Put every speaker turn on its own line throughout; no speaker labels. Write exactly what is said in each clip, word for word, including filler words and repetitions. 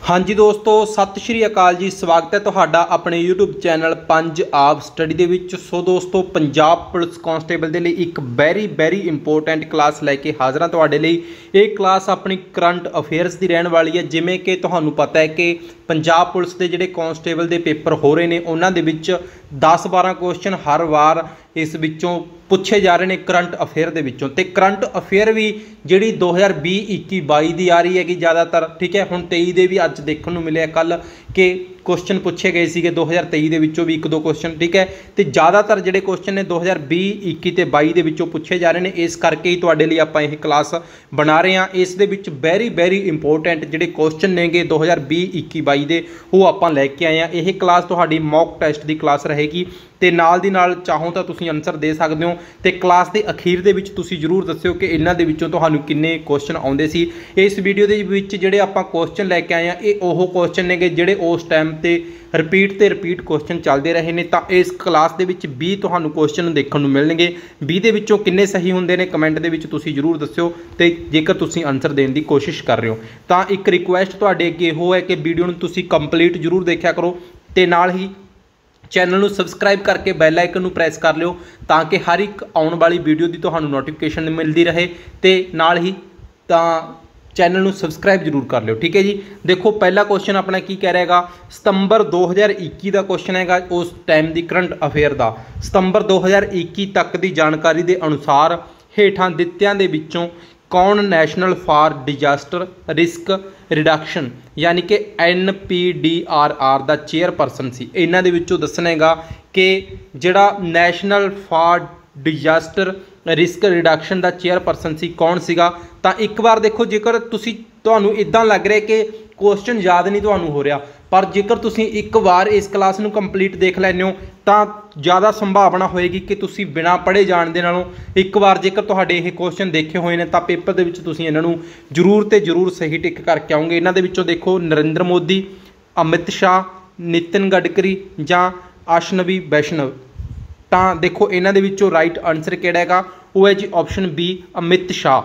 हाँ जी दोस्तों, सत श्री अकाल जी। स्वागत है तुहाडा अपने यूट्यूब चैनल पंजाब स्टडी दे विच। सो दोस्तों, पंजाब पुलिस कांस्टेबल दे लई एक वेरी वेरी इंपोर्टेंट क्लास लैके हाज़र हाँ तुहाडे लई। ये क्लास अपनी करंट अफेयर्स की रहने वाली है। जिमें कि तुहानूं पता है कि पंजाब पुलिस के जिहड़े कांस्टेबल के पेपर हो रहे हैं, उन्हां दे विच दस बारह क्वेश्चन हर वार इस विचों पूछे जा रहे हैं करंट अफेयर के विचों। ते करंट अफेयर भी जिहड़ी दो हज़ार भी इक्की बाई की आ रही है ज़्यादातर, ठीक है। हुण तेई दे भी अज देखने को मिले कल कि क्वेश्चन पूछे गए थे दो हज़ार तेई के विचों भी एक दो क्वेश्चन, ठीक है। तो ज़्यादातर जिहड़े क्वेश्चन ने दो हज़ार भी इक्की ते बाई के विचों पूछे जा रहे हैं। इस करके ही तुहाडे लई आपां इह क्लास बना रहे हैं। इस दे विच वेरी वेरी इंपोर्टेंट जिहड़े क्वेश्चन नेगे दो हज़ार भी इक्की बाई के वो आपां लैके आए हैं। यह क्लास तुहाडी मॉक टैसट की क्लास रहेगी। तो नाल दी नाल चाहो तो तुसीं आंसर दे सकते हो। तो क्लास के अखीर दे विच तुसीं जरूर दस्सिओ कि इन्हां दे विचों तुहानूं किन्ने क्वेश्चन आउंदे सी। इस वीडियो दे विच जिहड़े आपां क्वेश्चन लैके आए हैं, ये ओह क्वेश्चन नेगे जिहड़े उस टाइम ते रिपीट ते रिपीट क्वेश्चन चलते रहे हैं। तो इस क्लास के विच भी तुहानूं क्वेश्चन देखने को मिलणगे। भी दे विचों किन्ने सही हुंदे ने कमेंट दे विच तुसीं जरूर दस्सिओ। ते जेकर तुसीं आंसर देने की कोशिश कर रहे हो तो एक रिक्वेस्ट तुहाडे अगे इहो है कि वीडियो नूं तुसीं कंप्लीट जरूर देखा करो। ते नाल ही चैनल नूं सबसक्राइब करके बैल आइकन नूं प्रेस कर लिओ ताकि हर एक आने वाली वीडियो की तुहानूं नोटिफिकेशन मिलती रहे। तो नाल ही तां चैनल नूं सबसक्राइब जरूर कर लिओ, ठीक है जी। देखो पहला क्वेश्चन अपना की कह रहेगा, सितंबर दो हज़ार इक्की का क्वेश्चन है उस टाइम की करंट अफेयर का। सितंबर दो हज़ार इक्की तक की जानकारी के अनुसार हेठां दित्तियां दे विचों कौन national for disaster risk reduction यानी कि N P D R R का चेयरपर्सन सी। इन्हां दे विचों दसना हैगा कि जिहड़ा national for disaster risk reduction का चेयरपर्सन सी कौन सीगा। तो एक बार देखो, जेकर तुसी तुहानूं इदां लग रहा है कि क्वेश्चन याद नहीं तुहानूं हो रहा, पर जेकर तुसी एक बार इस क्लास नूं कंप्लीट देख लैंदे हो तो ज़्यादा संभावना होएगी कि तुसी बिना पढ़े जाण दे नालों एक बार जेकर तुहाडे ये क्वेश्चन देखे हुए हैं तो पेपर दे विच तुसी इन्हां नूं जरूर ते जरूर सही टिक करके आओगे। इन्हां दे विचों देखो नरेंद्र मोदी, अमित शाह, नितिन गडकरी जां अश्विनी वैष्णव। तो देखो इन्हां दे विचों राइट आंसर किहड़ा हैगा, वो है जी ऑप्शन बी अमित शाह,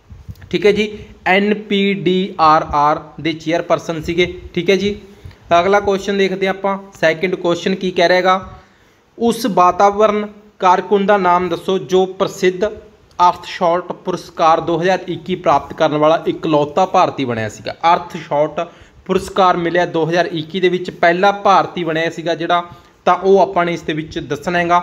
ठीक है जी। N P D R R दे चेयरपर्सन सीगे, ठीक है जी। अगला क्वेश्चन देखते हैं आपां। सैकेंड क्वेश्चन की कह रहेगा, उस वातावरण कारकुन का नाम दसो जो प्रसिद्ध अर्थशॉट पुरस्कार दो हज़ार इक्की प्राप्त करने वाला इकलौता भारती बनया सीगा। अर्थशॉट पुरस्कार मिले दो हज़ार इक्की दे विच पहला भारती बनया सीगा जिहड़ा, तो वो आपां ने इस दे विच दसना हैगा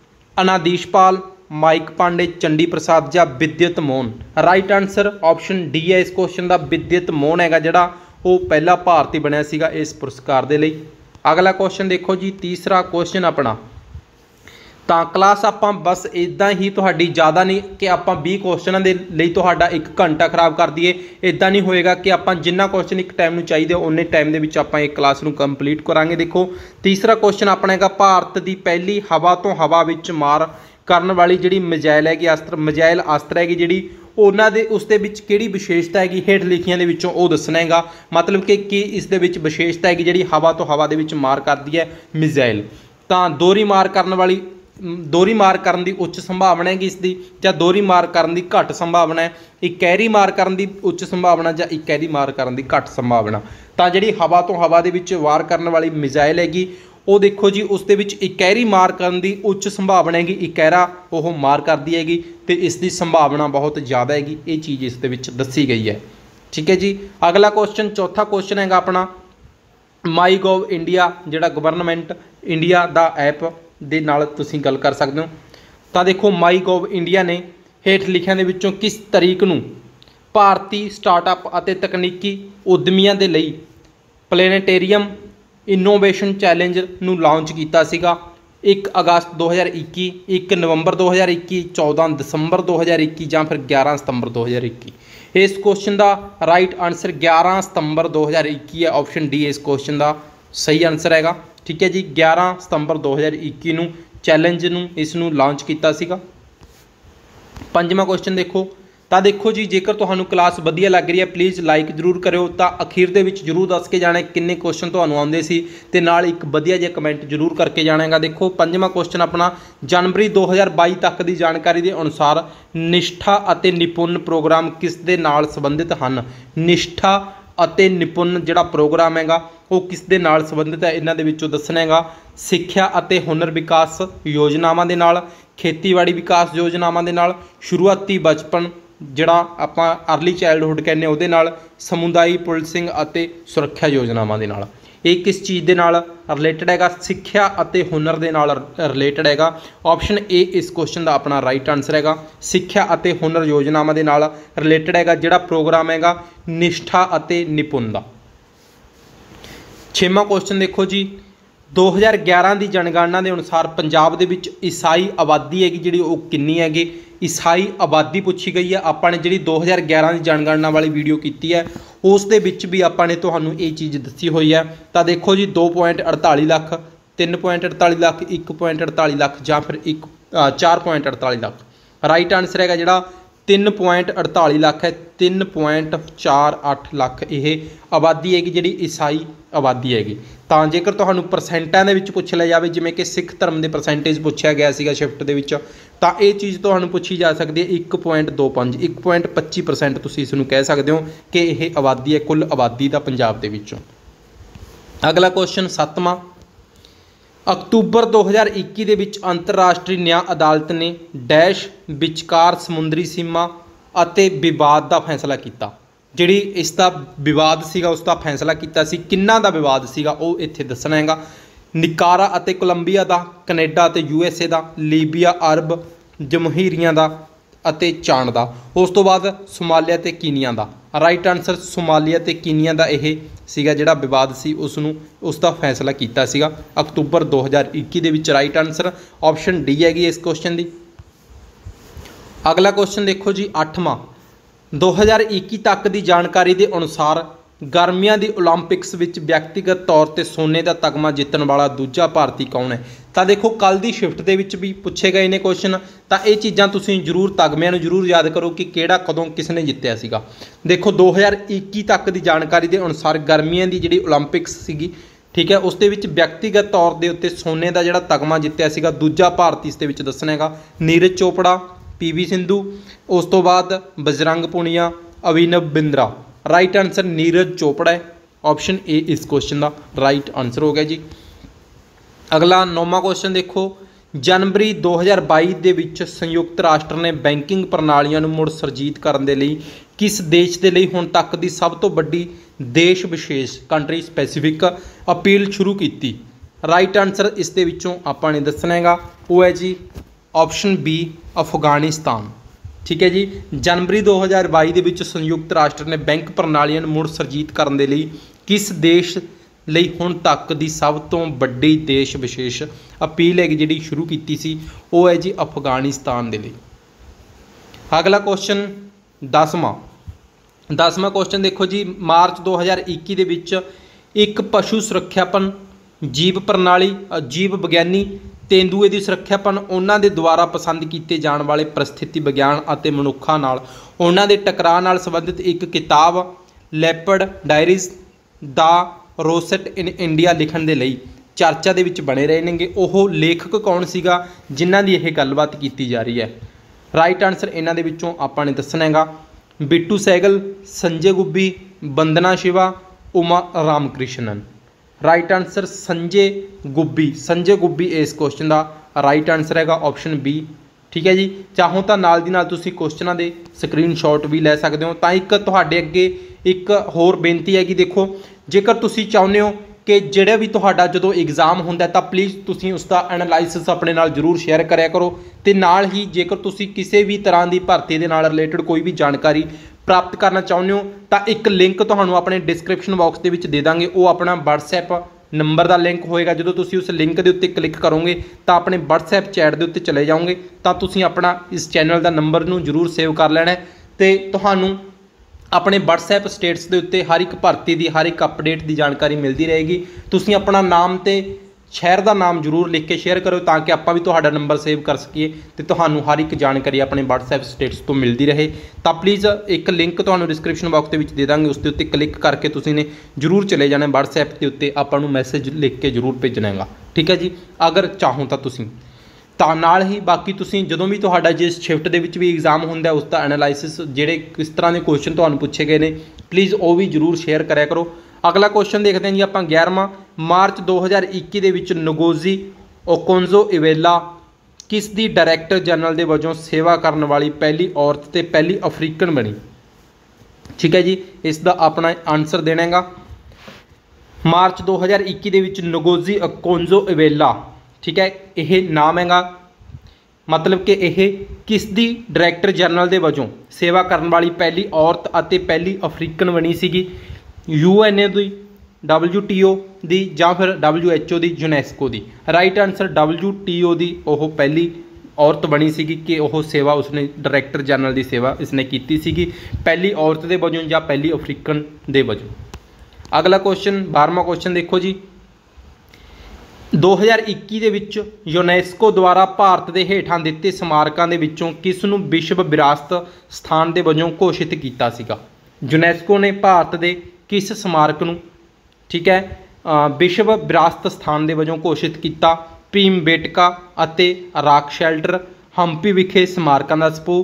अनाधीशपाल, माइक पांडे, चंडी प्रसाद या Vidyut Mohan. Right answer option D है इस क्वेश्चन का, विद्युत मोहन हैगा जिहड़ा वो पहला भारती बनया सीगा इस पुरस्कार दे लई। अगला क्वेश्चन देखो जी, तीसरा क्वेश्चन अपना। तो क्लास आपां बस इदां ही तुहाडी ज़्यादा नहीं कि आपां बीस क्वेश्चनों के लिए तुहाडा एक घंटा खराब कर दईए। इदां नहीं होएगा कि आपां जिन्ना क्वेश्चन एक टाइम नूं चाहिए उन्ने टाइम दे विच आपां एक क्लास नूं कंप्लीट करांगे। देखो तीसरा क्वेश्चन अपना हैगा, भारत की पहली हवा तो हवा विच मार करने वाली जिहड़ी मिजाइल हैगी अस्त्र मिजाइल अस्त्र हैगी जिहड़ी उन्हां दे उस दे विच किहड़ी विशेषता हैगी हेठ लिखियां दे विचों वो दसना हैगा। मतलब कि की इस दे विच विशेषता हैगी जिहड़ी हवा तो हवा दे विच मार करदी है मिजाइल। तो दोहरी मार करने वाली दोहरी मार करन दी उच्च संभावना हैगी इसकी, या दोहरी मार करन दी घट संभावना है, इकहरी मार करन दी उच्च संभावना या इकहरी मार करन दी घट संभावना। तो जिहड़ी हवा तो हवा दे विच वार करने वाली मिजाइल हैगी वो देखो जी उस दे विच इकहरी मार करन दी उच्च संभावना हैगी, इकहरा वो मार करदी हैगी तो इसकी संभावना बहुत ज़्यादा हैगी। ये चीज़ इस दे विच दसी गई है, ठीक है जी। अगला क्वेश्चन चौथा क्वेश्चन हैगा अपना, माई गोव इंडिया जिहड़ा गवर्नमेंट इंडिया दा ऐप दे नाल तुसीं गल कर सकते हो। तो देखो माई गोव इंडिया ने हेठ लिखियां दे विचों किस तरीक नूं भारती स्टार्टअप अते तकनीकी उद्यमियां दे लई प्लेनेटेरियम इनोवेशन चैलेंज नूं लॉन्च कीता सीगा। एक अगस्त दो हज़ार इक्की, एक नवंबर दो हज़ार इक्की, चौदह दिसंबर दो हज़ार इक्की या फिर ग्यारह सितंबर दो हज़ार इक्की। इस क्वेश्चन का राइट आंसर ग्यारह सितंबर दो हज़ार इक्की है। ऑप्शन डी इस क्वेश्चन का सही आंसर हैगा, ठीक है जी। ग्यारह सितंबर दो हज़ार इक्की नूं चैलेंज नूं इस नूं लॉन्च कीता सीगा। पंजवां क्वेश्चन देखो। तो देखो जी, जेकर तुहानूं क्लास वधिया लग रही है प्लीज़ लाइक जरूर करो। तो अखीर दे विच जरूर दस के जाना किन्ने क्वेश्चन तुहानूं आउंदे सी ते नाल एक वधिया जिहा कमेंट जरूर करके जाना हैगा। देखो पंजवां क्वेश्चन अपना, जनवरी दो हज़ार बाई तक की जानकारी के अनुसार निष्ठा अते निपुण प्रोग्राम किस दे नाल संबंधित हैं। निष्ठा ਅਤੇ ਨਿਪੁੰਨ ਜਿਹੜਾ ਪ੍ਰੋਗਰਾਮ ਹੈਗਾ ਉਹ ਕਿਸ ਦੇ ਨਾਲ ਸੰਬੰਧਿਤ ਹੈ, ਇਹਨਾਂ ਦੇ ਵਿੱਚੋਂ ਦੱਸਣਾ ਹੈਗਾ ਸਿੱਖਿਆ ਅਤੇ ਹੁਨਰ ਵਿਕਾਸ ਯੋਜਨਾਵਾਂ ਦੇ ਨਾਲ, ਖੇਤੀਬਾੜੀ ਵਿਕਾਸ ਯੋਜਨਾਵਾਂ ਦੇ ਨਾਲ, ਸ਼ੁਰੂਆਤੀ ਬਚਪਨ ਜਿਹੜਾ ਆਪਾਂ ਅਰਲੀ ਚਾਈਲਡਹੁੱਡ ਕਹਿੰਦੇ ਉਹਦੇ ਨਾਲ, ਸਮੁਦਾਈ ਪੁਲਿਸਿੰਗ ਅਤੇ ਸੁਰੱਖਿਆ ਯੋਜਨਾਵਾਂ ਦੇ ਨਾਲ। ਇਹ ਕਿਸ ਚੀਜ਼ ਦੇ ਨਾਲ ਰਿਲੇਟਡ ਹੈਗਾ? ਸਿੱਖਿਆ ਅਤੇ ਹੁਨਰ ਦੇ ਨਾਲ ਰਿਲੇਟਡ ਹੈਗਾ। ਆਪਸ਼ਨ ਏ ਇਸ ਕੁਐਸਚਨ ਦਾ ਆਪਣਾ ਰਾਈਟ ਆਨਸਰ ਹੈਗਾ, ਸਿੱਖਿਆ ਅਤੇ ਹੁਨਰ ਯੋਜਨਾਵਾਂ ਦੇ ਨਾਲ ਰਿਲੇਟਡ ਹੈਗਾ ਜਿਹੜਾ ਪ੍ਰੋਗਰਾਮ ਹੈਗਾ ਨਿਸ਼ਠਾ ਅਤੇ ਨਿਪੁੰਨ ਦਾ। ਛੇਵਾਂ ਕੁਐਸਚਨ ਦੇਖੋ ਜੀ, ਦੋ ਹਜ਼ਾਰ ਗਿਆਰਾਂ ਦੀ ਜਨਗਣਨਾ ਦੇ ਅਨੁਸਾਰ ਪੰਜਾਬ ਦੇ ਵਿੱਚ ਈਸਾਈ ਆਬਾਦੀ ਹੈਗੀ ਜਿਹੜੀ ਉਹ ਕਿੰਨੀ ਹੈਗੀ? ਈਸਾਈ ਆਬਾਦੀ ਪੁੱਛੀ ਗਈ ਹੈ। ਆਪਾਂ ਨੇ ਜਿਹੜੀ ਦੋ ਹਜ਼ਾਰ ਗਿਆਰਾਂ ਦੀ ਜਨਗਣਨਾ ਵਾਲੀ ਵੀਡੀਓ ਕੀਤੀ ਹੈ ਉਸ ਦੇ ਵਿੱਚ ਵੀ ਆਪਾਂ ਨੇ ਤੁਹਾਨੂੰ ਇਹ ਚੀਜ਼ ਦੱਸੀ ਹੋਈ ਹੈ। ਤਾਂ ਦੇਖੋ ਜੀ ਦੋ ਪੁਆਇੰਟ ਅੜਤਾਲੀ ਲੱਖ, ਤਿੰਨ ਪੁਆਇੰਟ ਅੜਤਾਲੀ ਲੱਖ, ਇੱਕ ਪੁਆਇੰਟ ਅੜਤਾਲੀ ਲੱਖ ਜਾਂ ਫਿਰ ਇੱਕ ਚਾਰ ਪੁਆਇੰਟ ਅੜਤਾਲੀ ਲੱਖ। ਰਾਈਟ ਆਨਸਰ ਹੈਗਾ ਜਿਹੜਾ ਤਿੰਨ ਪੁਆਇੰਟ ਅੜਤਾਲੀ ਲੱਖ ਹੈ, ਤਿੰਨ ਪੁਆਇੰਟ ਚਾਰ ਅੱਠ ਲੱਖ ਇਹ ਆਬਾਦੀ ਹੈਗੀ ਜਿਹੜੀ ਈਸਾਈ ਆਬਾਦੀ ਹੈਗੀ। ਤਾਂ ਜੇਕਰ ਤੁਹਾਨੂੰ ਪਰਸੈਂਟਾਂ ਦੇ ਵਿੱਚ ਪੁੱਛ ਲਿਆ ਜਾਵੇ ਜਿਵੇਂ ਕਿ ਸਿੱਖ ਧਰਮ ਦੇ ਪਰਸੈਂਟੇਜ ਪੁੱਛਿਆ ਗਿਆ ਸੀਗਾ ਸ਼ਿਫਟ ਦੇ ਵਿੱਚ, ਤਾਂ ਇਹ ਚੀਜ਼ ਤੁਹਾਨੂੰ ਪੁੱਛੀ ਜਾ ਸਕਦੀ ਹੈ ਇੱਕ ਪੁਆਇੰਟ ਦੋ ਪੰਜ, ਇੱਕ ਪੁਆਇੰਟ ਪੱਚੀ ਪਰਸੈਂਟ ਤੁਸੀਂ ਇਸ ਨੂੰ ਕਹਿ ਸਕਦੇ ਹੋ ਕਿ ਇਹ ਆਬਾਦੀ ਹੈ ਕੁੱਲ ਆਬਾਦੀ ਦਾ ਪੰਜਾਬ ਦੇ ਵਿੱਚੋਂ। ਅਗਲਾ ਕੁਐਸਚਨ ਸੱਤਵਾਂ, ਅਕਤੂਬਰ ਦੋ ਹਜ਼ਾਰ ਇੱਕੀ ਦੇ ਵਿੱਚ ਅੰਤਰਰਾਸ਼ਟਰੀ ਨਿਆਂ ਅਦਾਲਤ ਨੇ ਡੈਸ਼ ਵਿਚਕਾਰ ਸਮੁੰਦਰੀ ਸੀਮਾ ਅਤੇ ਵਿਵਾਦ ਦਾ ਫੈਸਲਾ ਕੀਤਾ। ਜਿਹੜੀ ਇਸ ਦਾ ਵਿਵਾਦ ਸੀਗਾ ਉਸ ਦਾ ਫੈਸਲਾ ਕੀਤਾ ਸੀ, ਕਿੰਨਾਂ ਦਾ ਵਿਵਾਦ ਸੀਗਾ ਉਹ ਇੱਥੇ ਦੱਸਣਾ ਹੈਗਾ। ਨਿਕਾਰਾ ਅਤੇ ਕੋਲੰਬੀਆ ਦਾ, ਕੈਨੇਡਾ ਅਤੇ ਯੂ ਐਸ ਏ ਦਾ, ਲੀਬੀਆ, ਅਰਬ ਜਮਹੂਰੀਆਂ ਦਾ ਅਤੇ ਚਾਣ ਦਾ। ਉਸ ਤੋਂ ਬਾਅਦ ਸੋਮਾਲੀਆ ਅਤੇ ਕੀਨੀਆ ਦਾ। ਰਾਈਟ ਆਨਸਰ ਸੋਮਾਲੀਆ ਅਤੇ ਕੀਨੀਆ ਦਾ ਇਹ ਸੀਗਾ ਜਿਹੜਾ ਵਿਵਾਦ ਸੀ ਉਸ ਨੂੰ ਉਸ ਦਾ ਫੈਸਲਾ ਕੀਤਾ ਸੀਗਾ ਅਕਤੂਬਰ ਦੋ ਹਜ਼ਾਰ ਇੱਕੀ ਦੇ ਵਿੱਚ। ਰਾਈਟ ਆਨਸਰ ਆਪਸ਼ਨ ਡੀ ਹੈਗੀ ਇਸ ਕੁਐਸਚਨ ਦੀ। ਅਗਲਾ ਕੁਐਸਚਨ ਦੇਖੋ ਜੀ ਅੱਠਵਾਂ, ਦੋ ਹਜ਼ਾਰ ਇੱਕੀ ਤੱਕ ਦੀ ਜਾਣਕਾਰੀ ਦੇ ਅਨੁਸਾਰ ਗਰਮੀਆਂ ਦੀ ਓਲੰਪਿਕਸ ਵਿੱਚ ਵਿਅਕਤੀਗਤ ਤੌਰ 'ਤੇ ਸੋਨੇ ਦਾ ਤਗਮਾ ਜਿੱਤਣ ਵਾਲਾ ਦੂਜਾ ਭਾਰਤੀ ਕੌਣ ਹੈ? ਤਾਂ ਦੇਖੋ ਕੱਲ੍ਹ ਦੀ ਸ਼ਿਫਟ ਦੇ ਵਿੱਚ ਵੀ ਪੁੱਛੇ ਗਏ ਨੇ ਕੁਐਸਚਨ, ਤਾਂ ਇਹ ਚੀਜ਼ਾਂ ਤੁਸੀਂ ਜ਼ਰੂਰ ਤਗਮਿਆਂ ਨੂੰ ਜ਼ਰੂਰ ਯਾਦ ਕਰੋ ਕਿ ਕਿਹੜਾ ਕਦੋਂ ਕਿਸ ਨੇ ਜਿੱਤਿਆ ਸੀਗਾ। ਦੇਖੋ ਦੋ ਹਜ਼ਾਰ ਇੱਕੀ ਤੱਕ ਦੀ ਜਾਣਕਾਰੀ ਦੇ ਅਨੁਸਾਰ ਗਰਮੀਆਂ ਦੀ ਜਿਹੜੀ ਓਲੰਪਿਕਸ ਸੀਗੀ, ਠੀਕ ਹੈ, ਉਸ ਦੇ ਵਿੱਚ ਵਿਅਕਤੀਗਤ ਤੌਰ ਦੇ ਉੱਤੇ ਸੋਨੇ ਦਾ ਜਿਹੜਾ ਤਗਮਾ ਜਿੱਤਿਆ ਸੀਗਾ ਦੂਜਾ ਭਾਰਤੀ ਇਸ ਦੇ ਵਿੱਚ ਦੱਸਣਾ ਹੈਗਾ ਨੀਰਜ ਚੋਪੜਾ, ਪੀ ਵੀ ਸਿੰਧੂ, ਉਸ ਤੋਂ ਬਾਅਦ ਬਜਰੰਗ ਪੁਨੀਆ, ਅਭਿਨਵ ਬਿੰਦਰਾ। ਰਾਈਟ ਆਨਸਰ ਨੀਰਜ ਚੋਪੜਾ ਹੈ, ਆਪਸ਼ਨ ਏ ਇਸ ਕੁਐਸਚਨ ਦਾ ਰਾਈਟ ਆਨਸਰ ਹੋ ਗਿਆ ਜੀ। ਅਗਲਾ ਨੌਵਾਂ ਕੁਐਸਚਨ ਦੇਖੋ, ਜਨਵਰੀ ਦੋ ਹਜ਼ਾਰ ਬਾਈ ਦੇ ਵਿੱਚ ਸੰਯੁਕਤ ਰਾਸ਼ਟਰ ਨੇ ਬੈਂਕਿੰਗ ਪ੍ਰਣਾਲੀਆਂ ਨੂੰ ਮੁੜ ਸੁਰਜੀਤ ਕਰਨ ਦੇ ਲਈ ਕਿਸ ਦੇਸ਼ ਦੇ ਲਈ ਹੁਣ ਤੱਕ ਦੀ ਸਭ ਤੋਂ ਵੱਡੀ ਦੇਸ਼ ਵਿਸ਼ੇਸ਼ ਕੰਟਰੀ ਸਪੈਸੀਫਿਕ ਅਪੀਲ ਸ਼ੁਰੂ ਕੀਤੀ? ਰਾਈਟ ਆਨਸਰ ਇਸ ਦੇ ਵਿੱਚੋਂ ਆਪਾਂ ਨੇ ਦੱਸਣਾ ਹੈਗਾ ਉਹ ਹੈ ਜੀ ਆਪਸ਼ਨ ਬੀ ਅਫਗਾਨਿਸਤਾਨ। ਠੀਕ ਹੈ ਜੀ, ਜਨਵਰੀ ਦੋ ਹਜ਼ਾਰ ਬਾਈ ਦੇ ਵਿੱਚ ਸੰਯੁਕਤ ਰਾਸ਼ਟਰ ਨੇ ਬੈਂਕ ਪ੍ਰਣਾਲੀਆਂ ਨੂੰ ਮੁੜ ਸੁਰਜੀਤ ਕਰਨ ਦੇ ਲਈ ਕਿਸ ਦੇਸ਼ ਲਈ ਹੁਣ ਤੱਕ ਦੀ ਸਭ ਤੋਂ ਵੱਡੀ ਦੇਸ਼ ਵਿਸ਼ੇਸ਼ ਅਪੀਲ ਹੈਗੀ ਜਿਹੜੀ ਸ਼ੁਰੂ ਕੀਤੀ ਸੀ ਉਹ ਹੈ ਜੀ ਅਫਗਾਨਿਸਤਾਨ ਦੇ ਲਈ। ਅਗਲਾ ਕੁਐਸਚਨ ਦਸਵਾਂ ਦਸਵਾਂ ਕੁਐਸਚਨ ਦੇਖੋ ਜੀ, ਮਾਰਚ ਦੋ ਹਜ਼ਾਰ ਇੱਕੀ ਦੇ ਵਿੱਚ ਇੱਕ ਪਸ਼ੂ ਸੁਰੱਖਿਆਪਨ ਜੀਵ ਪ੍ਰਣਾਲੀ ਜੀਵ ਵਿਗਿਆਨੀ ਤੇਂਦੂਏ ਦੀ ਸੁਰੱਖਿਆਪਨ ਉਹਨਾਂ ਦੇ ਦੁਆਰਾ ਪਸੰਦ ਕੀਤੇ ਜਾਣ ਵਾਲੇ ਪ੍ਰਸਥਿਤੀ ਵਿਗਿਆਨ ਅਤੇ ਮਨੁੱਖਾਂ ਨਾਲ ਉਹਨਾਂ ਦੇ ਟਕਰਾਅ ਨਾਲ ਸੰਬੰਧਿਤ ਇੱਕ ਕਿਤਾਬ ਲੈਪਰਡ ਡਾਇਰੀਜ਼ ਦਾ ਰੋਸੈਟ ਇਨ ਇੰਡੀਆ ਲਿਖਣ ਦੇ ਲਈ ਚਰਚਾ ਦੇ ਵਿੱਚ ਬਣੇ ਰਹੇ ਨੇਗੇ। ਉਹ ਲੇਖਕ ਕੌਣ ਸੀਗਾ ਜਿਨ੍ਹਾਂ ਦੀ ਇਹ ਗੱਲਬਾਤ ਕੀਤੀ ਜਾ ਰਹੀ ਹੈ? ਰਾਈਟ ਆਨਸਰ ਇਹਨਾਂ ਦੇ ਵਿੱਚੋਂ ਆਪਾਂ ਨੇ ਦੱਸਣਾ ਹੈਗਾ ਬਿੱਟੂ ਸਹਿਗਲ, ਸੰਜੇ ਗੁੱਬੀ, ਬੰਦਨਾ ਸ਼ਿਵਾ, ਉਮਾ ਰਾਮ ਕ੍ਰਿਸ਼ਨਨ। ਰਾਈਟ ਆਨਸਰ ਸੰਜੇ ਗੁੱਬੀ, ਸੰਜੇ ਗੁੱਬੀ ਇਸ ਕੁਐਸਚਨ ਦਾ ਰਾਈਟ ਆਨਸਰ ਹੈਗਾ ਆਪਸ਼ਨ ਬੀ। ਠੀਕ ਹੈ ਜੀ, ਚਾਹੋ ਤਾਂ ਨਾਲ ਦੀ ਨਾਲ ਤੁਸੀਂ ਕੁਐਸਚਨਾਂ ਦੇ ਸਕਰੀਨਸ਼ਾਟ ਵੀ ਲੈ ਸਕਦੇ ਹੋ। ਤਾਂ ਇੱਕ ਤੁਹਾਡੇ ਅੱਗੇ ਇੱਕ ਹੋਰ ਬੇਨਤੀ ਹੈ ਕਿ ਦੇਖੋ ਜੇਕਰ ਤੁਸੀਂ ਚਾਹੁੰਦੇ ਹੋ ਕਿ ਜਿਹੜਾ ਵੀ ਤੁਹਾਡਾ ਜਦੋਂ ਐਗਜ਼ਾਮ ਹੁੰਦਾ ਤਾਂ ਪਲੀਜ਼ ਤੁਸੀਂ ਉਸ ਦਾ ਐਨਾਲਾਈਸਿਸ ਆਪਣੇ ਨਾਲ ਜ਼ਰੂਰ ਸ਼ੇਅਰ ਕਰਿਆ ਕਰੋ। ਅਤੇ ਨਾਲ ਹੀ ਜੇਕਰ ਤੁਸੀਂ ਕਿਸੇ ਵੀ ਤਰ੍ਹਾਂ ਦੀ ਭਰਤੀ ਦੇ ਨਾਲ ਰਿਲੇਟਡ ਕੋਈ ਵੀ ਜਾਣਕਾਰੀ ਪ੍ਰਾਪਤ ਕਰਨਾ ਚਾਹੁੰਦੇ ਹੋ ਤਾਂ ਇੱਕ ਲਿੰਕ ਤੁਹਾਨੂੰ ਆਪਣੇ ਡਿਸਕ੍ਰਿਪਸ਼ਨ ਬਾਕਸ ਦੇ ਵਿੱਚ ਦੇ ਦਾਂਗੇ। ਉਹ ਆਪਣਾ ਵਟਸਐਪ ਨੰਬਰ ਦਾ ਲਿੰਕ ਹੋਏਗਾ। ਜਦੋਂ ਤੁਸੀਂ ਉਸ ਲਿੰਕ ਦੇ ਉੱਤੇ ਕਲਿੱਕ ਕਰੋਗੇ ਤਾਂ ਆਪਣੇ ਵਟਸਐਪ ਚੈਟ ਦੇ ਉੱਤੇ ਚਲੇ ਜਾਓਗੇ ਤਾਂ ਤੁਸੀਂ ਆਪਣਾ ਇਸ ਚੈਨਲ ਦਾ ਨੰਬਰ ਨੂੰ ਜ਼ਰੂਰ ਸੇਵ ਕਰ ਲੈਣਾ ਅਤੇ ਤੁਹਾਨੂੰ ਆਪਣੇ ਵਟਸਐਪ ਸਟੇਟਸ ਦੇ ਉੱਤੇ ਹਰ ਇੱਕ ਭਰਤੀ ਦੀ ਹਰ ਇੱਕ ਅਪਡੇਟ ਦੀ ਜਾਣਕਾਰੀ ਮਿਲਦੀ ਰਹੇਗੀ। ਤੁਸੀਂ ਆਪਣਾ ਨਾਮ ਅਤੇ ਸ਼ਹਿਰ ਦਾ ਨਾਮ ਜ਼ਰੂਰ ਲਿਖ ਕੇ ਸ਼ੇਅਰ ਕਰੋ ਤਾਂ ਕਿ ਆਪਾਂ ਵੀ ਤੁਹਾਡਾ ਨੰਬਰ ਸੇਵ ਕਰ ਸਕੀਏ ਅਤੇ ਤੁਹਾਨੂੰ ਹਰ ਇੱਕ ਜਾਣਕਾਰੀ ਆਪਣੇ ਵਟਸਐਪ ਸਟੇਟਸ ਤੋਂ ਮਿਲਦੀ ਰਹੇ। ਤਾਂ ਪਲੀਜ਼ ਇੱਕ ਲਿੰਕ ਤੁਹਾਨੂੰ ਡਿਸਕ੍ਰਿਪਸ਼ਨ ਬਾਕਸ ਦੇ ਵਿੱਚ ਦੇ ਦਾਂਗੇ, ਉਸ ਦੇ ਉੱਤੇ ਕਲਿੱਕ ਕਰਕੇ ਤੁਸੀਂ ਨੇ ਜ਼ਰੂਰ ਚਲੇ ਜਾਣਾ ਵਟਸਐਪ ਦੇ ਉੱਤੇ, ਆਪਾਂ ਨੂੰ ਮੈਸੇਜ ਲਿਖ ਕੇ ਜ਼ਰੂਰ ਭੇਜਣਾ ਹੈਗਾ। ਠੀਕ ਹੈ ਜੀ, ਅਗਰ ਚਾਹੋ ਤਾਂ ਤੁਸੀਂ ਤਾਂ ਨਾਲ ਹੀ ਬਾਕੀ ਤੁਸੀਂ ਜਦੋਂ ਵੀ ਤੁਹਾਡਾ ਜਿਸ ਸ਼ਿਫਟ ਦੇ ਵਿੱਚ ਵੀ ਐਗਜ਼ਾਮ ਹੁੰਦਾ ਉਸ ਦਾ ਐਨਾਲਾਈਸਿਸ ਜਿਹੜੇ ਕਿਸ ਤਰ੍ਹਾਂ ਦੇ ਕੁਐਸਚਨ ਤੁਹਾਨੂੰ ਪੁੱਛੇ ਗਏ ਨੇ ਪਲੀਜ਼ ਉਹ ਵੀ ਜ਼ਰੂਰ ਸ਼ੇਅਰ ਕਰਿਆ ਕਰੋ। ਅਗਲਾ ਕੁਐਸਚਨ ਦੇਖਦੇ ਹਾਂ ਜੀ ਆਪਾਂ ਗਿਆਰਵਾਂ। ਮਾਰਚ ਦੋ ਹਜ਼ਾਰ ਇੱਕੀ ਦੇ ਵਿੱਚ ਨਗੋਜ਼ੀ ਓਕੋਨਜ਼ੋ ਇਵੇਲਾ ਕਿਸ ਦੀ ਡਾਇਰੈਕਟਰ ਜਨਰਲ ਦੇ ਵਜੋਂ ਸੇਵਾ ਕਰਨ ਵਾਲੀ ਪਹਿਲੀ ਔਰਤ ਤੇ ਪਹਿਲੀ ਅਫਰੀਕਨ ਬਣੀ? ਠੀਕ ਹੈ ਜੀ, ਇਸ ਦਾ ਆਪਣਾ ਆਨਸਰ ਦੇਣਾ ਹੈਗਾ। ਮਾਰਚ ਦੋ ਹਜ਼ਾਰ ਇੱਕੀ ਦੇ ਵਿੱਚ ਨਗੋਜ਼ੀ ਓਕੋਨਜ਼ੋ ਇਵੇਲਾ, ਠੀਕ ਹੈ, ਇਹ ਨਾਮ ਹੈਗਾ, ਮਤਲਬ ਕਿ ਇਹ ਕਿਸ ਦੀ ਡਾਇਰੈਕਟਰ ਜਨਰਲ ਦੇ ਵਜੋਂ ਸੇਵਾ ਕਰਨ ਵਾਲੀ ਪਹਿਲੀ ਔਰਤ ਅਤੇ ਪਹਿਲੀ ਅਫਰੀਕਨ ਬਣੀ ਸੀਗੀ? ਯੂ ਐਨ ਏ ਦੀ, ਡਬਲਯੂ ਟੀ ਓ ਦੀ ਜਾਂ ਫਿਰ ਡਬਲਯੂ ਐਚ ਓ ਦੀ, ਯੂਨੈਸਕੋ ਦੀ? Right answer W T O ਦੀ ਉਹ ਪਹਿਲੀ ਔਰਤ ਬਣੀ ਸੀਗੀ ਕਿ ਉਹ ਸੇਵਾ ਉਸਨੇ ਡਾਇਰੈਕਟਰ ਜਨਰਲ ਦੀ ਸੇਵਾ ਇਸਨੇ ਕੀਤੀ ਸੀਗੀ ਪਹਿਲੀ ਔਰਤ ਦੇ ਵਜੋਂ ਜਾਂ ਪਹਿਲੀ ਅਫਰੀਕਨ ਦੇ ਵਜੋਂ। ਅਗਲਾ ਕੁਐਸਚਨ ਬਾਰਵਾਂ ਕੁਐਸਚਨ ਦੇਖੋ ਜੀ। ਦੋ ਹਜ਼ਾਰ ਇੱਕੀ ਦੇ ਵਿੱਚ ਯੂਨੈਸਕੋ ਦੁਆਰਾ ਭਾਰਤ ਦੇ ਹੇਠਾਂ ਦਿੱਤੇ ਸਮਾਰਕਾਂ ਦੇ ਵਿੱਚੋਂ ਕਿਸ ਨੂੰ ਵਿਸ਼ਵ ਵਿਰਾਸਤ ਸਥਾਨ ਦੇ ਵਜੋਂ ਘੋਸ਼ਿਤ ਕੀਤਾ ਸੀਗਾ? ਯੂਨੈਸਕੋ ਨੇ ਭਾਰਤ ਦੇ ਕਿਸ ਸਮਾਰਕ ਨੂੰ, ਠੀਕ ਹੈ, ਵਿਸ਼ਵ ਵਿਰਾਸਤ ਸਥਾਨ ਦੇ ਵਜੋਂ ਘੋਸ਼ਿਤ ਕੀਤਾ? ਭੀਮਬੇਟਕਾ ਅਤੇ ਰਾਕ ਸ਼ੈਲਟਰ, ਹੰਪੀ ਵਿਖੇ ਸਮਾਰਕਾਂ ਦਾ ਸਪੂ,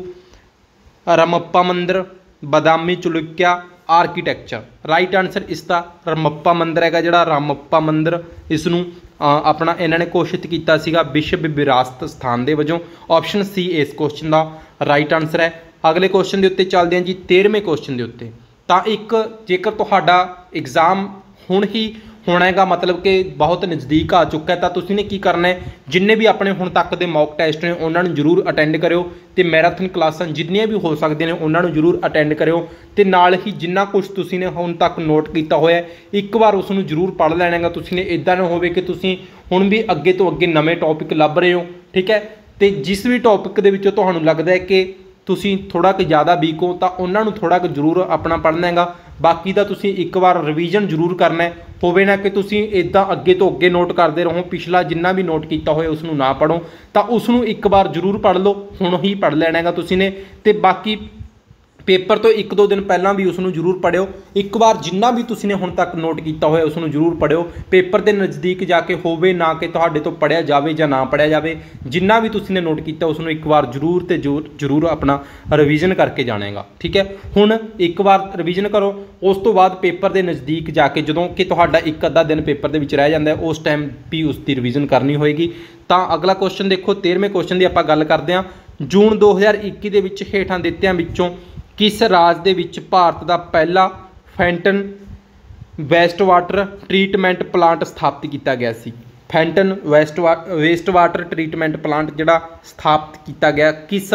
ਰਮੱਪਾ ਮੰਦਰ, Badami Chalukya architecture? Right answer ਇਸ ਦਾ ਰਮੱਪਾ ਮੰਦਰ ਹੈਗਾ, ਜਿਹੜਾ ਰਾਮੱਪਾ ਮੰਦਰ ਇਸ ਨੂੰ ਆਪਣਾ ਇਹਨਾਂ ਨੇ ਘੋਸ਼ਿਤ ਕੀਤਾ ਸੀਗਾ ਵਿਸ਼ਵ ਵਿਰਾਸਤ ਸਥਾਨ ਦੇ ਵਜੋਂ। ਆਪਸ਼ਨ ਸੀ ਇਸ ਕੁਐਸਚਨ ਦਾ ਰਾਈਟ ਆਨਸਰ ਹੈ। ਅਗਲੇ ਕੁਐਸਚਨ ਦੇ ਉੱਤੇ ਚੱਲਦੇ ਹਾਂ ਜੀ, ਤੇਰ੍ਹਵੇਂ ਕੁਐਸਚਨ ਦੇ ਉੱਤੇ। ਤਾਂ ਇੱਕ ਜੇਕਰ ਤੁਹਾਡਾ ਐਗਜ਼ਾਮ ਹੁਣ ਹੀ ਹੋਣਾ ਹੈਗਾ, ਮਤਲਬ ਕਿ ਬਹੁਤ ਨਜ਼ਦੀਕ ਆ ਚੁੱਕਾ ਹੈ, ਤਾਂ ਤੁਸੀਂ ਨੇ ਕੀ ਕਰਨਾ ਹੈ, ਜਿੰਨੇ ਵੀ ਆਪਣੇ ਹੁਣ ਤੱਕ ਦੇ ਮੌਕ ਟੈਸਟ ਨੇ ਉਹਨਾਂ ਨੂੰ ਜ਼ਰੂਰ ਅਟੈਂਡ ਕਰਿਓ ਅਤੇ ਮੈਰਾਥਨ ਕਲਾਸਾਂ ਜਿੰਨੀਆਂ ਵੀ ਹੋ ਸਕਦੀਆਂ ਨੇ ਉਹਨਾਂ ਨੂੰ ਜ਼ਰੂਰ ਅਟੈਂਡ ਕਰਿਓ ਅਤੇ ਨਾਲ ਹੀ ਜਿੰਨਾ ਕੁਛ ਤੁਸੀਂ ਨੇ ਹੁਣ ਤੱਕ ਨੋਟ ਕੀਤਾ ਹੋਇਆ ਇੱਕ ਵਾਰ ਉਸ ਨੂੰ ਜ਼ਰੂਰ ਪੜ੍ਹ ਲੈਣਾ ਹੈਗਾ। ਤੁਸੀਂ ਨੇ ਇੱਦਾਂ ਨਾ ਹੋਵੇ ਕਿ ਤੁਸੀਂ ਹੁਣ ਵੀ ਅੱਗੇ ਤੋਂ ਅੱਗੇ ਨਵੇਂ ਟੌਪਿਕ ਲੱਭ ਰਹੇ ਹੋ, ਠੀਕ ਹੈ, ਅਤੇ ਜਿਸ ਵੀ ਟੌਪਿਕ ਦੇ ਵਿੱਚੋਂ ਤੁਹਾਨੂੰ ਲੱਗਦਾ ਹੈ ਕਿ ਤੁਸੀਂ ਥੋੜ੍ਹਾ ਕੁ ਜ਼ਿਆਦਾ ਵੀਕ ਹੋ ਤਾਂ ਉਹਨਾਂ ਨੂੰ ਥੋੜ੍ਹਾ ਕੁ ਜ਼ਰੂਰ ਆਪਣਾ ਪੜ੍ਹਨਾ ਹੈਗਾ। ਬਾਕੀ ਦਾ ਤੁਸੀਂ ਇੱਕ ਵਾਰ ਰਿਵੀਜ਼ਨ ਜ਼ਰੂਰ ਕਰਨਾ, ਹੋਵੇ ਨਾ ਕਿ ਤੁਸੀਂ ਇੱਦਾਂ ਅੱਗੇ ਤੋਂ ਅੱਗੇ ਨੋਟ ਕਰਦੇ ਰਹੋ, ਪਿਛਲਾ ਜਿੰਨਾ ਵੀ ਨੋਟ ਕੀਤਾ ਹੋਇਆ ਉਸ ਨੂੰ ਨਾ ਪੜ੍ਹੋ, ਤਾਂ ਉਸ ਨੂੰ ਇੱਕ ਵਾਰ ਜ਼ਰੂਰ ਪੜ੍ਹ ਲਓ, ਹੁਣ ਹੀ ਪੜ੍ਹ ਲੈਣਾ ਹੈਗਾ ਤੁਸੀਂ ਨੇ। ਅਤੇ ਬਾਕੀ ਪੇਪਰ ਤੋਂ ਇੱਕ ਦੋ ਦਿਨ ਪਹਿਲਾਂ ਵੀ ਉਸ ਨੂੰ ਜ਼ਰੂਰ ਪੜ੍ਹਿਓ, ਇੱਕ ਵਾਰ ਜਿੰਨਾ ਵੀ ਤੁਸੀਂ ਨੇ ਹੁਣ ਤੱਕ ਨੋਟ ਕੀਤਾ ਹੋਇਆ ਉਸ ਨੂੰ ਜ਼ਰੂਰ ਪੜ੍ਹਿਓ। ਪੇਪਰ ਦੇ ਨਜ਼ਦੀਕ ਜਾ ਕੇ ਹੋਵੇ ਨਾ ਕਿ ਤੁਹਾਡੇ ਤੋਂ ਪੜ੍ਹਿਆ ਜਾਵੇ ਜਾਂ ਨਾ ਪੜ੍ਹਿਆ ਜਾਵੇ, ਜਿੰਨਾ ਵੀ ਤੁਸੀਂ ਨੇ ਨੋਟ ਕੀਤਾ ਉਸ ਨੂੰ ਇੱਕ ਵਾਰ ਜ਼ਰੂਰ ਅਤੇ ਜ਼ਰੂਰ ਜ਼ਰੂਰ ਆਪਣਾ ਰਿਵੀਜ਼ਨ ਕਰਕੇ ਜਾਣਾ ਹੈਗਾ, ਠੀਕ ਹੈ। ਹੁਣ ਇੱਕ ਵਾਰ ਰਿਵੀਜ਼ਨ ਕਰੋ, ਉਸ ਤੋਂ ਬਾਅਦ ਪੇਪਰ ਦੇ ਨਜ਼ਦੀਕ ਜਾ ਕੇ ਜਦੋਂ ਕਿ ਤੁਹਾਡਾ ਇੱਕ ਅੱਧਾ ਦਿਨ ਪੇਪਰ ਦੇ ਵਿੱਚ ਰਹਿ ਜਾਂਦਾ ਹੈ ਉਸ ਟਾਈਮ ਵੀ ਉਸ ਦੀ ਰਿਵੀਜ਼ਨ ਕਰਨੀ ਹੋਏਗੀ। ਤਾਂ ਅਗਲਾ ਕੁਐਸਚਨ ਦੇਖੋ, ਤੇਰ੍ਹਵੇਂ ਕੁਐਸਚਨ ਦੀ ਆਪਾਂ ਗੱਲ ਕਰਦੇ ਹਾਂ। ਜੂਨ ਦੋ ਹਜ਼ਾਰ ਇੱਕੀ ਦੇ ਵਿੱਚ ਹੇਠਾਂ ਦਿੱਤਿਆਂ ਵਿੱਚੋਂ ਕਿਸ ਰਾਜ ਦੇ ਵਿੱਚ ਭਾਰਤ ਦਾ ਪਹਿਲਾ Fenton waste water treatment plant ਸਥਾਪਿਤ ਕੀਤਾ ਗਿਆ ਸੀ? Fenton waste waste water treatment plant ਜਿਹੜਾ ਸਥਾਪਿਤ ਕੀਤਾ ਗਿਆ ਕਿਸ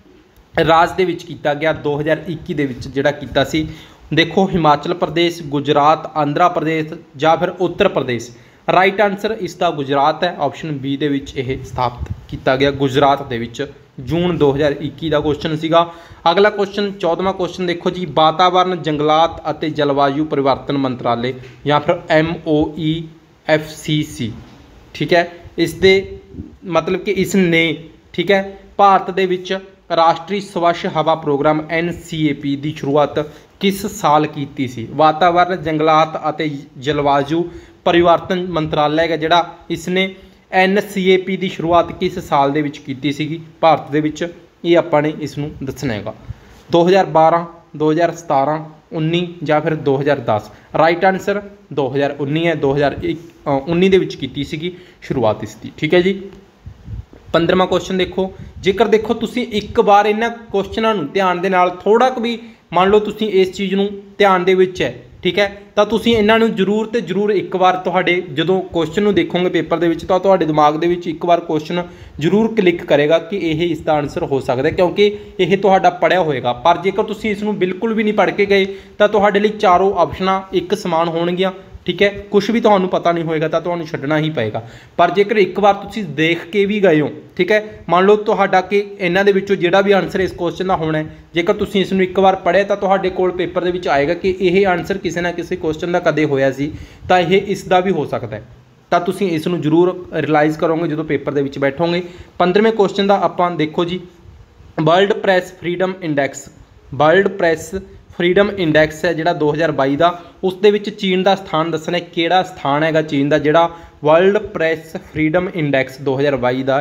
ਰਾਜ ਦੇ ਵਿੱਚ ਕੀਤਾ ਗਿਆ ਦੋ ਹਜ਼ਾਰ ਇੱਕੀ ਦੇ ਵਿੱਚ ਜਿਹੜਾ ਕੀਤਾ ਸੀ? ਦੇਖੋ, ਹਿਮਾਚਲ ਪ੍ਰਦੇਸ਼, ਗੁਜਰਾਤ, ਆਂਧਰਾ ਪ੍ਰਦੇਸ਼ ਜਾਂ ਫਿਰ ਉੱਤਰ ਪ੍ਰਦੇਸ਼? ਰਾਈਟ ਆਨਸਰ ਇਸ ਦਾ ਗੁਜਰਾਤ ਹੈ, ਆਪਸ਼ਨ ਬੀ ਦੇ ਵਿੱਚ ਇਹ ਸਥਾਪਿਤ ਕੀਤਾ ਗਿਆ ਗੁਜਰਾਤ ਦੇ ਵਿੱਚ। ਜੂਨ ਦੋ ਹਜ਼ਾਰ ਇੱਕੀ ਦਾ ਕੁਐਸਚਨ ਸੀਗਾ। ਅਗਲਾ ਕੁਐਸਚਨ ਚੌਦਵਾਂ ਕੁਐਸਚਨ ਦੇਖੋ ਜੀ। ਵਾਤਾਵਰਨ, ਜੰਗਲਾਤ ਅਤੇ ਜਲਵਾਯੂ ਪਰਿਵਰਤਨ ਮੰਤਰਾਲੇ ਜਾਂ ਫਿਰ M O E F C ਸੀ, ਠੀਕ ਹੈ, ਇਸ ਦੇ ਮਤਲਬ ਕਿ ਇਸ ਨੇ, ਠੀਕ ਹੈ, ਭਾਰਤ ਦੇ ਵਿੱਚ ਰਾਸ਼ਟਰੀ ਸਵੱਛ ਹਵਾ ਪ੍ਰੋਗਰਾਮ ਐਨ ਸੀ ਏ ਪੀ ਦੀ ਸ਼ੁਰੂਆਤ ਕਿਸ ਸਾਲ ਕੀਤੀ ਸੀ? ਵਾਤਾਵਰਨ, ਜੰਗਲਾਤ ਅਤੇ ਜਲਵਾਯੂ ਪਰਿਵਰਤਨ ਮੰਤਰਾਲਾ ਹੈਗਾ ਜਿਹੜਾ, ਇਸ ਨੇ ਐਨ ਸੀ ਏ ਪੀ ਦੀ ਸ਼ੁਰੂਆਤ ਕਿਸ ਸਾਲ ਦੇ ਵਿੱਚ ਕੀਤੀ ਸੀਗੀ ਭਾਰਤ ਦੇ ਵਿੱਚ? ਇਹ ਆਪਾਂ ਨੇ ਇਸ ਨੂੰ ਦੱਸਣਾ ਹੈਗਾ। ਦੋ ਹਜ਼ਾਰ ਬਾਰਾਂ, ਦੋ ਹਜ਼ਾਰ ਸਤਾਰਾਂ, ਉੱਨੀ ਜਾਂ ਫਿਰ ਦੋ ਹਜ਼ਾਰ ਦਸ? ਰਾਈਟ ਆਨਸਰ ਦੋ ਹਜ਼ਾਰ ਉੱਨੀ ਹੈ, ਦੋ ਹਜ਼ਾਰ ਉੱਨੀ ਦੇ ਵਿੱਚ ਕੀਤੀ ਸੀਗੀ ਸ਼ੁਰੂਆਤ ਇਸ ਦੀ, ਠੀਕ ਹੈ ਜੀ। ਪੰਦਰਵਾਂ ਕੁਐਸਚਨ ਦੇਖੋ। ਜੇਕਰ ਦੇਖੋ ਤੁਸੀਂ ਇੱਕ ਵਾਰ ਇਹਨਾਂ ਕੁਐਸਚਨਾਂ ਨੂੰ ਧਿਆਨ ਦੇ ਨਾਲ ਥੋੜ੍ਹਾ ਕੁ ਵੀ ਮੰਨ ਲਓ ਤੁਸੀਂ ਇਸ ਚੀਜ਼ ਨੂੰ ਧਿਆਨ ਦੇ ਵਿੱਚ ਹੈ, ਠੀਕ ਹੈ, ਤਾਂ ਤੁਸੀਂ ਇਹਨਾਂ ਨੂੰ ਜ਼ਰੂਰ ਤੇ ਜ਼ਰੂਰ ਇੱਕ ਵਾਰ ਤੁਹਾਡੇ ਜਦੋਂ ਕੁਐਸਚਨ ਨੂੰ ਦੇਖੋਗੇ ਪੇਪਰ ਦੇ ਵਿੱਚ ਤਾਂ ਤੁਹਾਡੇ ਦਿਮਾਗ ਦੇ ਵਿੱਚ ਇੱਕ ਵਾਰ ਕੁਐਸਚਨ ਜ਼ਰੂਰ ਕਲਿੱਕ ਕਰੇਗਾ ਕਿ ਇਹ ਇਸ ਦਾ ਆਨਸਰ ਹੋ ਸਕਦਾ, ਕਿਉਂਕਿ ਇਹ ਤੁਹਾਡਾ ਪੜ੍ਹਿਆ ਹੋਏਗਾ। ਪਰ ਜੇਕਰ ਤੁਸੀਂ ਇਸ ਨੂੰ ਬਿਲਕੁਲ ਵੀ ਨਹੀਂ ਪੜ੍ਹ ਕੇ ਗਏ ਤਾਂ ਤੁਹਾਡੇ ਲਈ ਚਾਰੋਂ ਆਪਸ਼ਨਾਂ ਇੱਕ ਸਮਾਨ ਹੋਣਗੀਆਂ, ਠੀਕ ਹੈ, ਕੁਛ ਵੀ ਤੁਹਾਨੂੰ ਪਤਾ ਨਹੀਂ ਹੋਏਗਾ ਤਾਂ ਤੁਹਾਨੂੰ ਛੱਡਣਾ ਹੀ ਪਏਗਾ। ਪਰ ਜੇਕਰ ਇੱਕ ਵਾਰ ਤੁਸੀਂ ਦੇਖ ਕੇ ਵੀ ਗਏ ਹੋ, ਠੀਕ ਹੈ, ਮੰਨ ਲਓ ਤੁਹਾਡਾ ਕਿ ਇਹਨਾਂ ਦੇ ਵਿੱਚੋਂ ਜਿਹੜਾ ਵੀ ਆਨਸਰ ਇਸ ਕੁਐਸਚਨ ਦਾ ਹੋਣਾ ਹੈ, ਜੇਕਰ ਤੁਸੀਂ ਇਸ ਨੂੰ ਇੱਕ ਵਾਰ ਪੜ੍ਹਿਆ ਤਾਂ ਤੁਹਾਡੇ ਕੋਲ ਪੇਪਰ ਦੇ ਵਿੱਚ ਆਏਗਾ ਕਿ ਇਹ ਆਨਸਰ ਕਿਸੇ ਨਾ ਕਿਸੇ ਕੁਐਸਚਨ ਦਾ ਕਦੇ ਹੋਇਆ ਸੀ, ਤਾਂ ਇਹ ਇਸ ਦਾ ਵੀ ਹੋ ਸਕਦਾ ਹੈ। ਤਾਂ ਤੁਸੀਂ ਇਸ ਨੂੰ ਜ਼ਰੂਰ ਰਿਅਲਾਈਜ਼ ਕਰੋਗੇ ਜਦੋਂ ਪੇਪਰ ਦੇ ਵਿੱਚ ਬੈਠੋਗੇ। ਪੰਦਰਵੇਂ ਕੁਐਸਚਨ ਦਾ ਆਪਾਂ ਦੇਖੋ ਜੀ। World press freedom index, world press freedom index ਹੈ ਜਿਹੜਾ ਦੋ ਹਜ਼ਾਰ ਬਾਈ ਦਾ, ਉਸ ਦੇ ਵਿੱਚ ਚੀਨ ਦਾ ਸਥਾਨ ਦੱਸਣਾ, ਕਿਹੜਾ ਸਥਾਨ ਹੈਗਾ ਚੀਨ ਦਾ ਜਿਹੜਾ ਵਰਲਡ ਪ੍ਰੈਸ ਫਰੀडम ਇੰਡੈਕਸ ਦੋ ਹਜ਼ਾਰ ਬਾਈ ਦਾ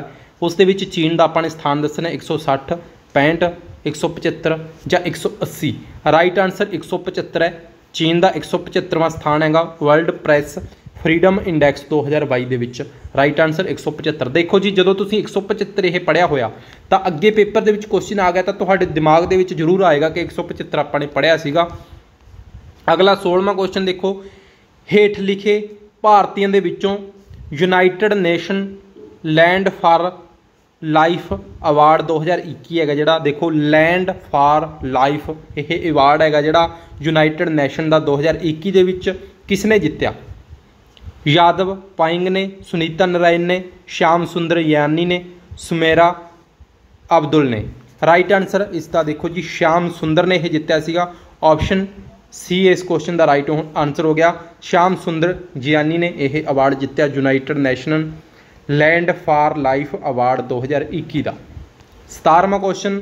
उस दे विच चीन का आपां ने स्थान दसना एक सौ सठ पैंठ एक सौ पचहत्तर ਜਾਂ एक सौ अस्सी। राइट आंसर एक सौ पचहत्तर है। चीन का एक सौ पचहत्तरवां स्थान हैगा वर्ल्ड प्रैस फ्रीडम इंडैक्स दो हज़ार बाई दे विच। राइट आंसर एक सौ पचहत्तर। देखो जी जदों तुसीं एक सौ पचहत्तर ये पढ़िया होया तो अगे पेपर दे विच क्वेश्चन आ गया तो तुहाडे दिमाग दे विच जरूर आएगा कि एक सौ पचहत्तर आपां ने पढ़िया सीगा। अगला सोलहवां क्वेश्चन देखो, हेठ लिखे भारतीयों के विचों United Nation land for life award दो हज़ार इक्की है जिहड़ा, देखो लैंड फॉर लाइफ यह अवार्ड है जिहड़ा यूनाइटेड नेशन का दो हज़ार इक्की दे विच किसने जित्या? यादव पाइंग ने, सुनीता नारायण ने, श्याम सुंदर यानी ने, सुमेरा अब्दुल ने। राइट आंसर इसका देखो जी श्याम सुंदर ने यह जित्या सीगा। ऑप्शन सी इस क्वेश्चन का राइट आंसर हो गया। श्याम सुंदर जियानी ने यह अवार्ड जित्या United National land for life award दो हज़ार इक्की का। सतारवां क्वेश्चन,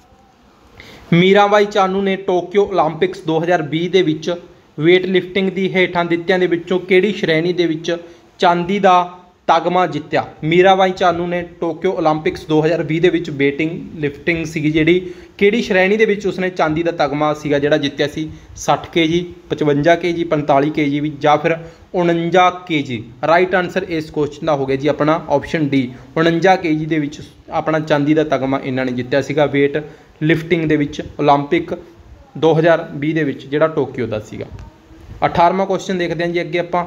मीराबाई चानू ने टोक्यो ओलंपिक्स दो हज़ार बीस दे विच वेट लिफ्टिंग की हेठां दित्तियां दे विचों किहड़ी श्रेणी दे विच चांदी का तगमा जित्या? मीराबाई चानू ने टोक्यो ओलंपिक्स दो हज़ार बीस दे विच वेटिंग लिफ्टिंग सीगी जिहड़ी किहड़ी श्रेणी दे विच उसने चांदी का तगमा सीगा जिहड़ा जित्तिया सी? सठ के जी, पचवंजा के जी, पैंताली के जी या फिर उणंजा के जी। राइट आंसर इस क्वेश्चन का हो गया जी अपना ऑप्शन डी उणंजा के जी दे विच अपना चांदी का तगमा इन्हां ने जित्तिया सीगा वेट लिफ्टिंग दे विच ओलंपिक दो हज़ार बीस दे विच जिहड़ा टोक्यो का सीगा। अठारहवां क्वेश्चन देखते हैं जी अगे आपां,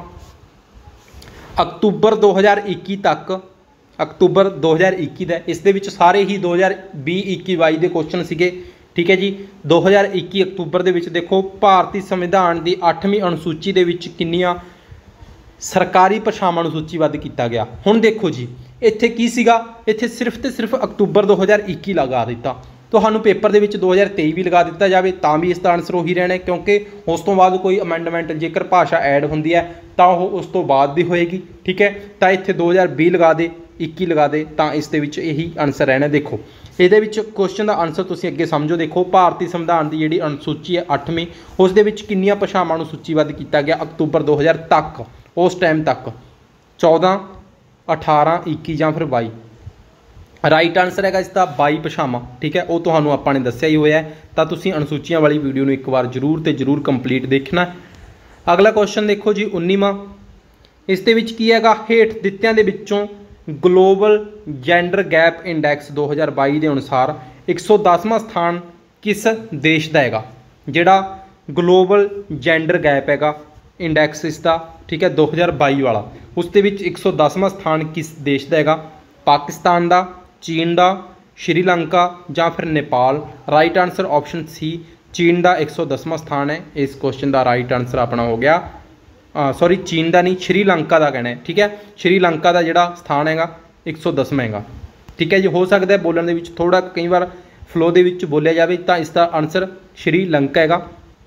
अक्तूबर दो हज़ार इक्की तक अक्तूबर दो हज़ार इक्की का इस दे विच सारे ही दो हज़ार भी इक्की बाई के क्वेश्चन सीगे। ठीक है जी, दो हज़ार इक्की अक्तूबर दे विच देखो भारतीय संविधान की अठवीं अनुसूची दे विच किन्नियां सरकारी भाषावां नूं सूचीबद्ध किया गया? हुण देखो जी इत्थे की सीगा, इत्थे सिर्फ तो सिर्फ अक्तूबर दो हज़ार इक्की लगा दिता। तो पेपर के दो हज़ार तेई भी लगा दिता जाए तो भी इसका आंसर उही रहना है, क्योंकि उस तो बाद कोई अमेंडमेंट जेकर भाषा ऐड होंदी है तो वह उस तो बाद भी होएगी। ठीक है, तो इत्थे दो हज़ार भी लगा दे, इक्की लगा दे, तो इस यही आंसर रहना। देखो ये क्वेश्चन का आंसर तुसीं अगे समझो। देखो भारतीय संविधान की जिहड़ी अनुसूची है अठवीं उस दे विच किन्नियां भाषावां नूं सूचीबद्ध किया गया अक्तूबर दो हज़ार तक, उस टाइम तक चौदह अठारह इक्की या फिर बाई। राइट आंसर है इसका बाई भाषावां। ठीक है, वो तो आपने दसिया ही होया है, तो तुसीं अनुसूचियां वाली वीडियो में एक बार जरूर तो जरूर कंप्लीट देखना। अगला क्वेश्चन देखो जी उन्नीवां, इस दे विच की हैगा हेठ दित्तियां दे विच्चों ग्लोबल जेंडर गैप इंडैक्स दो हज़ार बाई के अनुसार एक सौ दसवां स्थान किस देश का हैगा? जिहड़ा ग्लोबल जेंडर गैप हैगा इंडैक्स इसका, ठीक है, दो हज़ार बाई वाला, उस दे विच एक सौ दसवां स्थान किस देश का हैगा? पाकिस्तान का, चीन का, श्रीलंका या फिर Nepal? Right answer option C Cheen का एक सौ दसवां स्थान है। इस क्वेश्चन का राइट आंसर अपना हो गया, सॉरी चीन का नहीं श्रीलंका का कहना है। ठीक है, श्रीलंका का जिहड़ा स्थान हैगा एक सौ दसवां हैगा। ठीक है जी, हो सकता है बोलने के थोड़ा कई बार फ्लो के बोलिया जाए तो इसका आंसर श्रीलंका हैगा।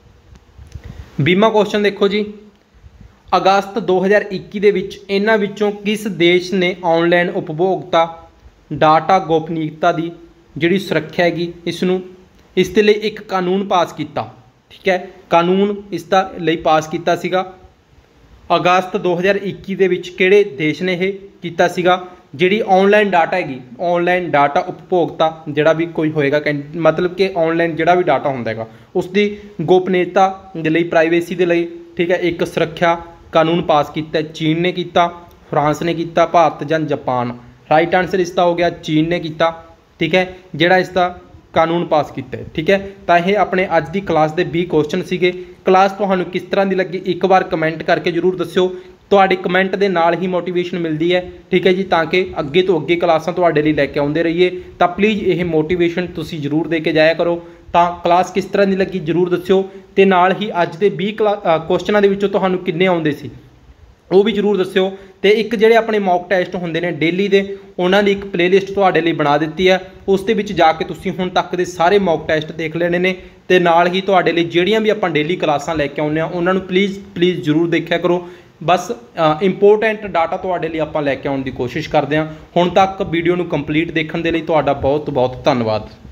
बीमा क्वेश्चन देखो जी, अगस्त दो हज़ार इक्की दे विच इन्हां विचों किस देश ने ऑनलाइन उपभोक्ता डाटा गोपनीयता की जिहड़ी सुरक्षा हैगी इसनूं इस दे लई एक कानून पास किया? ठीक है, कानून इसका लई पास किया सीगा अगस्त दो हज़ार इक्की दे विच किहड़े देश ने यह कीता सीगा? जिहड़ी ऑनलाइन डाटा हैगी, ऑनलाइन डाटा उपभोक्ता जिहड़ा भी कोई होएगा, मतलब कि ऑनलाइन जिहड़ा भी डाटा हुंदा हैगा उसकी गोपनीयता दे लई, प्राइवेसी दे लई, ठीक है, एक सुरक्षा कानून पास किया। चीन ने किया, फ्रांस ने किया, भारत या जापान? राइट आंसर इसका हो गया चीन ने किया। ठीक है, जिहड़ा इसका कानून पास किया है। ठीक है, तो यह अपने अज की क्लास के बीस क्वेश्चन सीगे। क्लास तुहानूं किस तरह की लगी एक बार कमेंट करके जरूर दस्सिओ। तुहाडे कमेंट के नाल ही मोटिवेशन मिलती है। ठीक है जी, ताकि अगे तो अगे क्लासां तुहाडे लई लैके आउंदे रहिए। तो प्लीज़ ये मोटिवेशन तुसीं जरूर दे के जाया करो। तो क्लास किस तरह की लगी जरूर दस्सिओ, ते नाल ही अज के बीस क्वेश्चनों के विचों तुहानूं किन्ने आउंदे सी वो भी जरूर दस्सिओ। तो एक जिहड़े अपने मॉक टैसट होंदे ने डेली दे उन्हां दी एक प्लेलिस्ट तुहाडे लई बना दित्ती है, उस दे विच जाके तुसीं हुण तक दे सारे मॉक टैसट देख लेने ने। ते नाल ही तुहाडे लई जिहड़ियां भी आपां डेली क्लासां लैके आउने आ उन्हां नूं प्लीज़ प्लीज़ जरूर देखिया करो। बस इंपोर्टेंट डाटा तुहाडे लई आपां लैके आउण दी कोशिश करदे हां। हुण तक वीडियो नूं कंप्लीट देखण दे लई तुहाडा बहुत बहुत धन्नवाद।